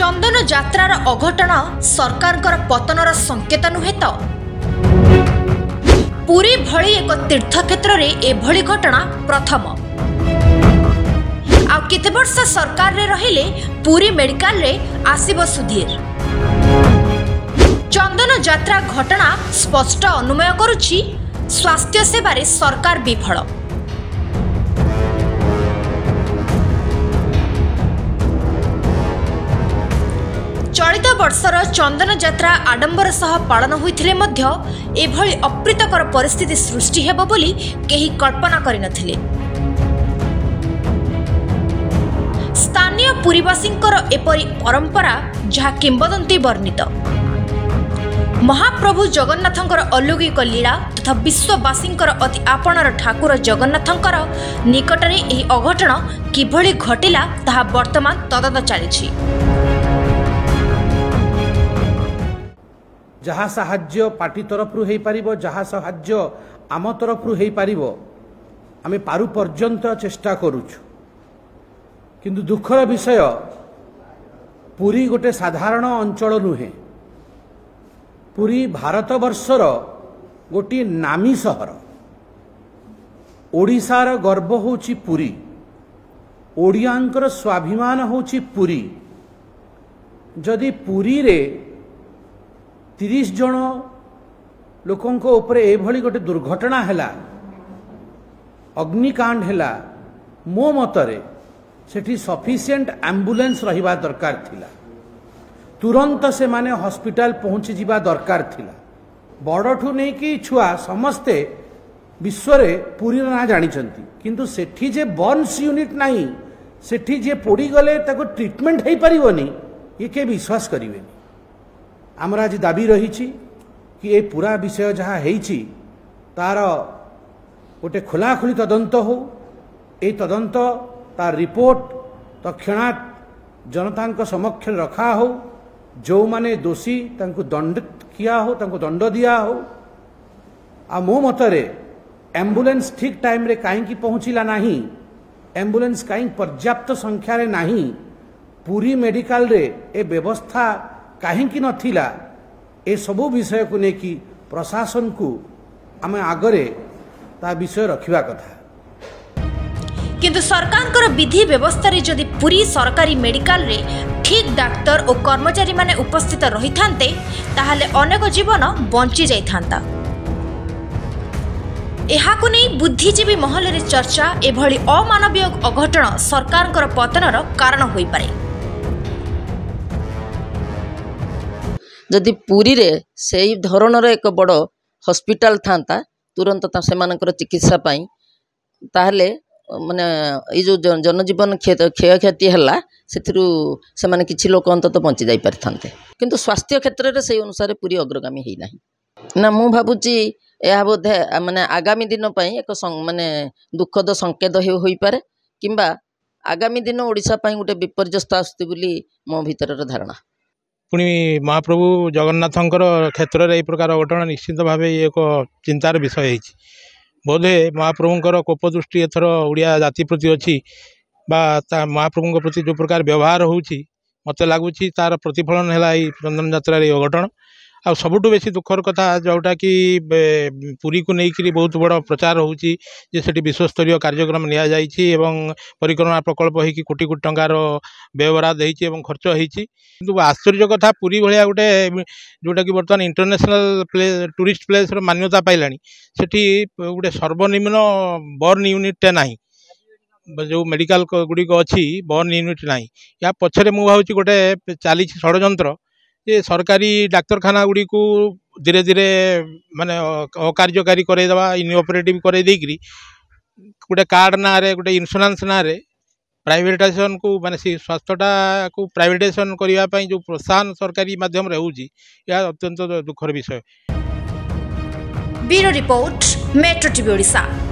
चंदन यात्रार अघटन सरकारकर पतनर संकेत नुहे तो पुरी भली एक तीर्थक्षेत्र रे एभली घटना प्रथम। आ केते वर्ष सरकार रे रहिले पुरी मेडिकल रे आसीब सुधीर। चंदन यात्रा घटना स्पष्ट अनुमय करुछि स्वास्थ्य सेवारे सरकार विफल। चलित वर्षर चंदन यात्रा आडंबर सह पालन होइथिले मध्य एभली अप्रीतकर परिस्थिति सृष्टि हेबो बोली केही कल्पना करिनथिले। स्थानीय पुरीवासींकर एपरी परंपरा जहा किंबदंती वर्णित। महाप्रभु जगन्नाथंकर अलौकिक लीला तथा विश्ववासींकर अति आपणर ठाकुर जगन्नाथंकर निकटरे एही अघटन किभली घटिला ताहा वर्तमान तदंत चलिछि। जहाँ साहाय्य पार्टी तरफ हो पारिबो, जहाँ साहाय्य आम तरफ हो पारिबो आमे पारु पर्यंत चेष्टा करूछु। किंतु दुखर विषय पुरी गोटे साधारण अंचल नुहे। पुरी भारतवर्षर गोटे नामी सहर। ओडिशार गर्व होची पुरी, ओडियांकर स्वाभिमान होची पुरी। जदि पुरी रे 30 जन लोकों को ऊपर एभली गोटे दुर्घटना हैला, अग्निकांड हैला, मो मतरे सेठी सफिशिएंट एम्बुलेंस रहिबा दरकार थिला। तुरंत से माने हॉस्पिटल पहुंची जीवा दरकार थिला। बड़ठू नहीं कि छुआ समस्ते विश्व रे पूरी ना जानी चंती, किंतु सेठी जे बर्न्स यूनिट नहीं, सेठी जे पोड़ी गले ताको ट्रीटमेंट है परिवनी, ये के विश्वास करिवेनी। आमर आज दाबी रही कि ये पूरा विषय जहाँ है तार गोटे खोलाखोली तदंत हो। ये तदंत तार रिपोर्ट तत्क्षणात् जनता समक्ष रखा हो। जो माने दोषी तांको दंडित किया हो, तांको दंड दिया हो। आ मो मतरे एम्बुलेंस ठीक टाइम रे कहीं पहुँचला नहीं, एम्बुलेंस कहीं पर्याप्त संख्या रे नहीं, पूरी मेडिकल रे ए व्यवस्था कहीं नथिला, ए सबु विषय को लेकिन प्रशासन को आम आगरे ता विषय रखिबा कथा। किंतु सरकार विधि व्यवस्था रे जदि पूरी सरकारी मेडिकल रे ठीक डाक्तर और कर्मचारी माने उपस्थित रही थांते ताहले अनेक जीवन बंची जाई थांता। एहाकु नहीं बुद्धिजीवी महल रे चर्चा एभली अमानवीय अघटन सरकार पतनर कारण होई पारे। जदि पुरी रे सेही धरणर एक बड़ हॉस्पिटल था तुरंत से चिकित्सा पाई ताहले माने ये जो जनजीवन क्षयक्षति है से माने किछि लोक अंतत बंची जाई पारथांते। किंतु स्वास्थ्य क्षेत्र रे सेही अनुसार पुरी अग्रगामी है नहीं ना। मु भाबुची यह बोधे माने आगामी दिन पई एक माने दुखद संकेत होई पारे, किंबा आगामी दिन ओडिशा पई गोटे विपर्यस्त आसुति बोली मो भीतर धारणा। पुणी महाप्रभु जगन्नाथंकर क्षेत्र में प्रकार अघटन निश्चित भाव एक चिंतार विषय है। बोधे महाप्रभुंर कोपदृष्टि एथर ओडिया जाति प्रति अच्छी महाप्रभु प्रति जो प्रकार व्यवहार होची मत लगुच तार प्रतिफलन है चंदन यात्रा अघटन। आ सबुठु बेसी दुखर कथा जोटा कि पुरी को लेकिन बहुत बड़ प्रचार होची जे सेठी विश्वस्तरीय कार्यक्रम निया जाइछि एवं परिक्रमा प्रकल्प होई कि कोटी कोटी टंकार व्यवहार होईछि एवं खर्च होईछि। किंतु आश्चर्य कथा पुरी भलिया गोटे जोटा कि वर्तमान इंटरनेशनल टूरिस्ट प्लेस रो मान्यता पाइलानी, सेठी गोटे सर्वनिम्न बर्न यूनिट नाही, जो मेडिकल गुड़िक अच्छी बर्न यूनिट नाही। या पछरे मु भावुछि गोटे चली षड्यंत्र ये सरकारी डाक्तरखाना गुड़ी को धीरे धीरे माने अकार्यकारी करदेवा, इनऑपरेटिव कर गोटे कार्ड ना रे गोटे इन्शुरांस ना रे प्राइवेटाइजेशन को माने स्वास्थ्यटा को प्राइवेटाइजेशन करने जो प्रोत्साहन सरकारी माध्यम रे होउची या अत्यंत दुखर विषय। Bureau report, metro TV Odisha.